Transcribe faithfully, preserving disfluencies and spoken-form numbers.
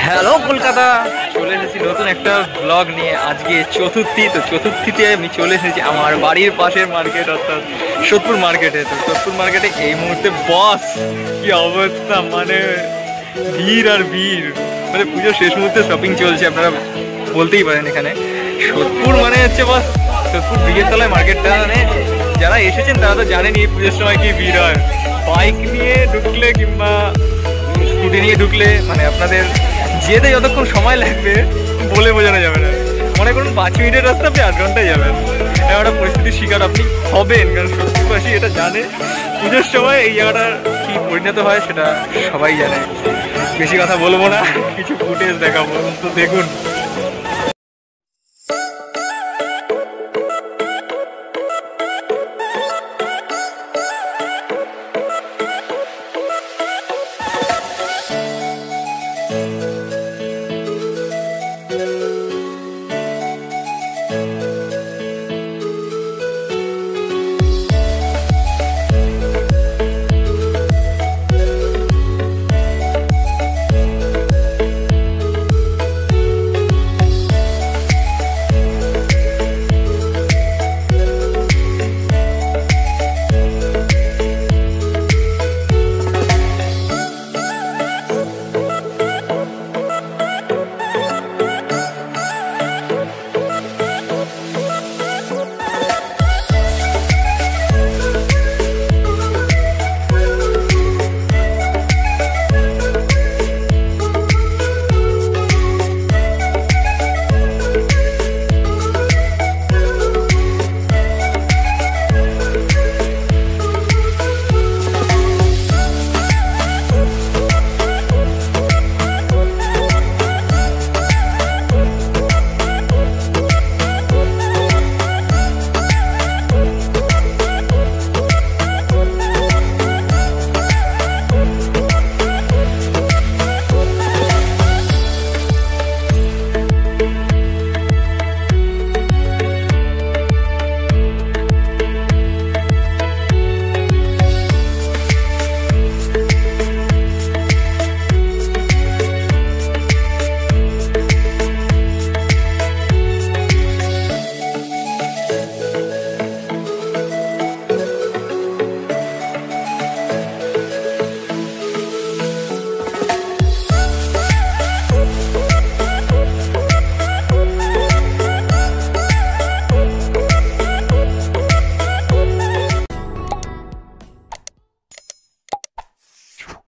Hello Kolkata, চলে এসেছি নতুন একটা ব্লগ নিয়ে। আজকে চতুর্থী, তো চতুর্থীতে আমি চলে এসেছি আমার বাড়ির পাশের মার্কেট অর্থাৎ সোদপুর মার্কেটে। তো সোদপুর মার্কেটে এই মুহূর্তে বস কি অবস্থা, মানে ভিড় আর ভিড়, মানে পুজোর শেষ মুহূর্তে শপিং চলছে, আপনারা বলতেই পারেন। এখানে সোদপুর মানে হচ্ছে বস সোদপুর বিয়ের তলায় মার্কেটটা, মানে যারা এসেছেন তারা তো জানেনি এই পুজোর সময় কি ভিড় হয়। বাইক নিয়ে ঢুকলে কিংবা স্কুটি নিয়ে ঢুকলে মানে আপনাদের যেতে যতক্ষণ সময় লাগবে বলে বোঝানো যাবে না। মনে করুন পাঁচ মিনিটের রাস্তা আপনি আধ ঘন্টায় যাবেন, এমন একটা পরিস্থিতির শিকার আপনি হবেন। কারণ সত্যিবাসী এটা জানে পুজোর সময় এই জায়গাটা কি পরিণত হয় সেটা সবাই জানে। বেশি কথা বলবো না, কিছু ফুটেজ দেখাবো, তো দেখুন।